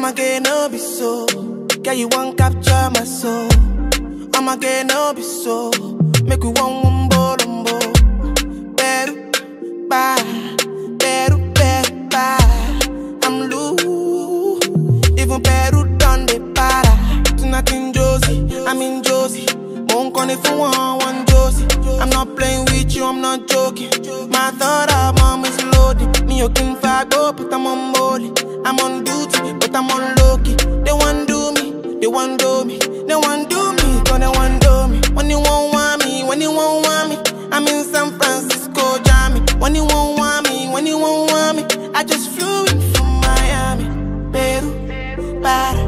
I'ma get no be so. Girl, you won't capture my soul. I'ma get no be so. Make we one wumbo lumbo. Beru, bye. Beru, beru, bye. I'm loose. Even Peru done the para. Tonight in Josie, I'm in Josie. Won't call if you want Josie. I'm not playing with you, I'm not joking. My thought of mom is loaded. Me, you can fuck up, but I'm on molly. I'm on duty, but I'm on low-key. They want do me, they want do me. They want do me, cause they want do me. When you won't want me, when you won't want me, I'm in San Francisco, Jammy. When you won't want me, when you won't want me, I just flew in from Miami. Peru, para.